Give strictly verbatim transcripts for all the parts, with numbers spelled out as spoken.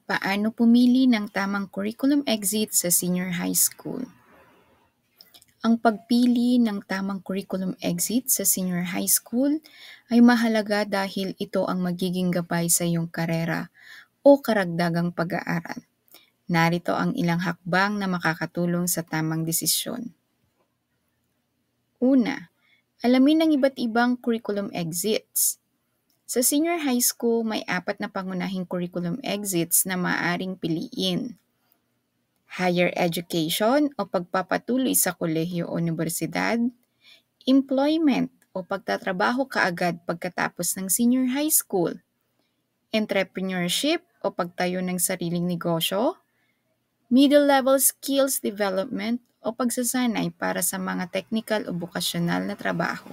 Paano pumili ng tamang curriculum exit sa senior high school? Ang pagpili ng tamang curriculum exit sa senior high school ay mahalaga dahil ito ang magiging gabay sa iyong karera o karagdagang pag-aaral. Narito ang ilang hakbang na makakatulong sa tamang desisyon. Una, alamin ang iba't ibang curriculum exits. Sa senior high school, may apat na pangunahing curriculum exits na maaaring piliin. Higher education o pagpapatuloy sa kolehiyo o universidad, employment o pagtatrabaho kaagad pagkatapos ng senior high school, entrepreneurship o pagtayo ng sariling negosyo, middle-level skills development o pagsasanay para sa mga technical o vocational na trabaho.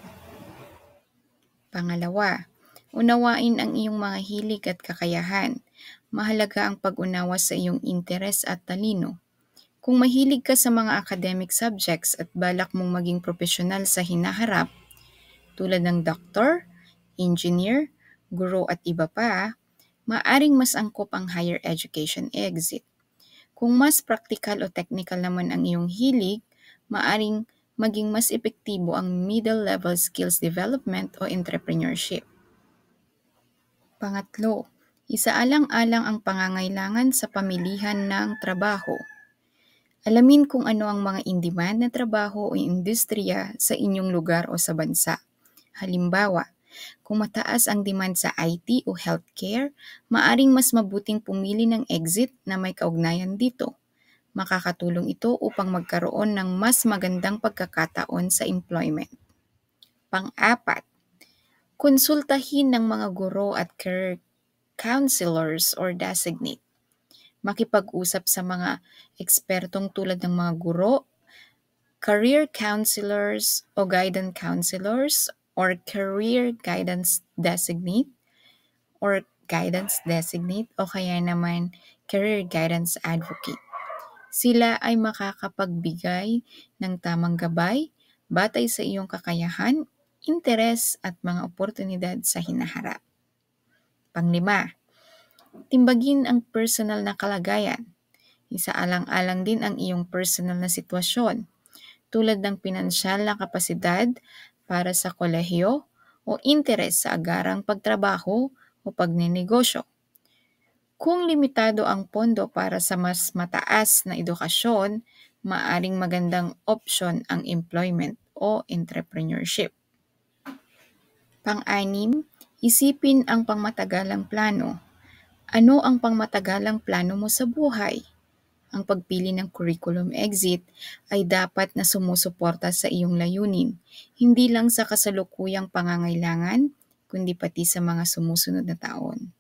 Pangalawa, unawain ang iyong mga hilig at kakayahan. Mahalaga ang pag-unawa sa iyong interes at talino. Kung mahilig ka sa mga academic subjects at balak mong maging profesional sa hinaharap, tulad ng doctor, engineer, guro at iba pa, maaring mas angkop ang higher education exit. Kung mas practical o technical naman ang iyong hilig, maaring maging mas epektibo ang middle-level skills development o entrepreneurship. Pangatlo, isaalang-alang ang pangangailangan sa pamilihan ng trabaho. Alamin kung ano ang mga in-demand na trabaho o industriya sa inyong lugar o sa bansa. Halimbawa, kung mataas ang demand sa I T o healthcare, maaring mas mabuting pumili ng exit na may kaugnayan dito. Makakatulong ito upang magkaroon ng mas magandang pagkakataon sa employment. Pang-apat, konsultahin ng mga guro at career counselors or designate. Makipag-usap sa mga ekspertong tulad ng mga guro, career counselors o guidance counselors or career guidance designate or guidance designate o kaya naman career guidance advocate. Sila ay makakapagbigay ng tamang gabay batay sa iyong kakayahan, interes at mga oportunidad sa hinaharap. Panglima, timbagin ang personal na kalagayan. Isaalang-alang din ang iyong personal na sitwasyon, tulad ng pinansyal na kapasidad para sa kolehiyo o interes sa agarang pagtrabaho o pagnenegosyo. Kung limitado ang pondo para sa mas mataas na edukasyon, maaring magandang opsyon ang employment o entrepreneurship. Pang-anim, isipin ang pangmatagalang plano. Ano ang pangmatagalang plano mo sa buhay? Ang pagpili ng curriculum exit ay dapat na sumusuporta sa iyong layunin, hindi lang sa kasalukuyang pangangailangan, kundi pati sa mga sumusunod na taon.